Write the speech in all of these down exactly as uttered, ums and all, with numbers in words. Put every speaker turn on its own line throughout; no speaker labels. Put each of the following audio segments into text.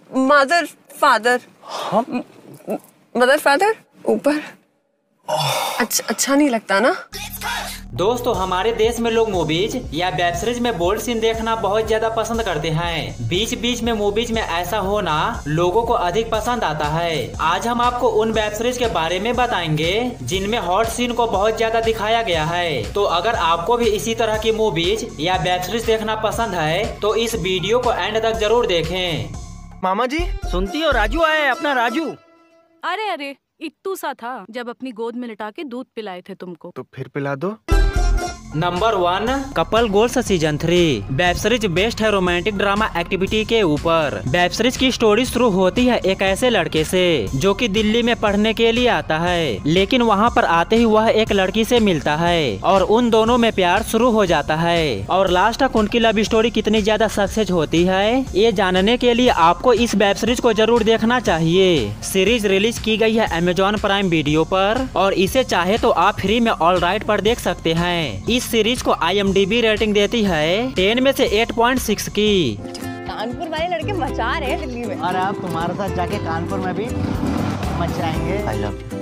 Mother father.
हाँ
mother father ऊपर। अच्छा अच्छा नहीं लगता ना।
दोस्तों हमारे देश में लोग मूवीज या वेब सीरीज में बोल्ड सीन देखना बहुत ज्यादा पसंद करते हैं। बीच बीच में मूवीज में ऐसा होना लोगों को अधिक पसंद आता है। आज हम आपको उन वेब सीरीज के बारे में बताएंगे जिनमें हॉट सीन को बहुत ज्यादा दिखाया गया है। तो अगर आपको भी इसी तरह की मूवीज या वेब सीरीज देखना पसंद है तो इस वीडियो को एंड तक जरूर देखें।
मामा जी सुनती हो, राजू आया है, अपना राजू।
अरे अरे इत्तू सा था जब अपनी गोद में लिटा के दूध पिलाए थे तुमको।
तो फिर पिला दो।
Number one, couple goals season three. Web series based है रोमांटिक ड्रामा एक्टिविटी के ऊपर। वेब सीरीज की स्टोरी शुरू होती है एक ऐसे लड़के से जो कि दिल्ली में पढ़ने के लिए आता है, लेकिन वहां पर आते ही वह एक लड़की से मिलता है और उन दोनों में प्यार शुरू हो जाता है। और लास्ट तक उनकी लव स्टोरी कितनी ज्यादा सक्सेस होती है ये जानने के लिए आपको इस वेब सीरीज को जरूर देखना चाहिए। सीरीज रिलीज की गई है अमेजॉन प्राइम वीडियो पर और इसे चाहे तो आप फ्री में ऑल राइट पर देख सकते हैं। इस सीरीज को I M D B rating देती है टेन में से एट पॉइंट सिक्स की।
कानपुर वाले लड़के मचा रहे हैं दिल्ली में।
और आप तुम्हारे साथ जाके कानपुर में भी मचाएंगे। I love you.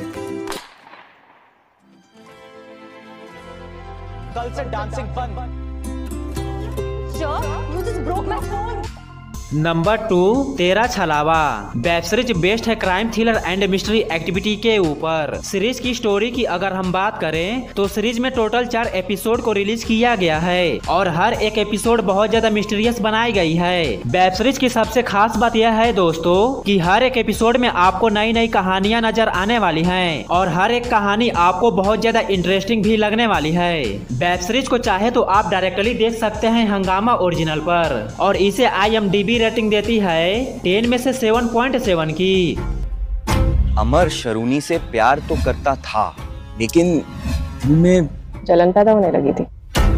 कल से डांसिंग बंद।
Sure, you just broke my phone.
Number two, Tera Chhalaava. Web series based है crime thriller and mystery activity के ऊपर। सीरीज की स्टोरी की अगर हम बात करें तो सीरीज में टोटल चार एपिसोड को रिलीज किया गया है और हर एक एपिसोड बहुत ज्यादा मिस्टीरियस बनाई गई है। वेब सीरीज की सबसे खास बात यह है दोस्तों कि हर एक एपिसोड में आपको नई नई कहानियां नजर आने वाली हैं और हर एक कहानी आपको बहुत ज्यादा इंटरेस्टिंग भी लगने वाली है। वेब सीरीज को चाहे तो आप डायरेक्टली देख सकते हैं हंगामा ओरिजिनल पर और इसे I M D B rating देती है टेन में से सेवन पॉइंट सेवन की।
अमर शरूनी से प्यार तो करता था लेकिन दिल में
जलन पैदा होने लगी थी।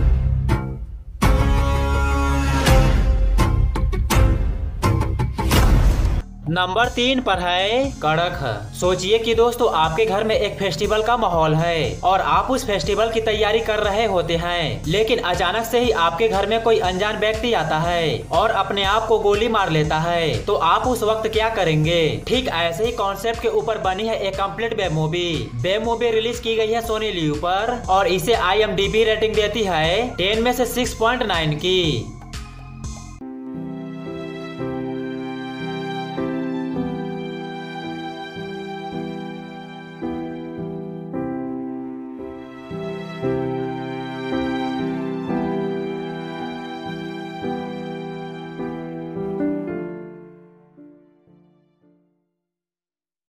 नंबर तीन पर है कड़क। सोचिए कि दोस्तों आपके घर में एक फेस्टिवल का माहौल है और आप उस फेस्टिवल की तैयारी कर रहे होते हैं, लेकिन अचानक से ही आपके घर में कोई अनजान व्यक्ति आता है और अपने आप को गोली मार लेता है, तो आप उस वक्त क्या करेंगे? ठीक ऐसे ही कॉन्सेप्ट के ऊपर बनी है एक complete web movie. Web movie release की गई है सोनी लिव पर और इसे I M D B rating देती है टेन में से सिक्स पॉइंट नाइन की।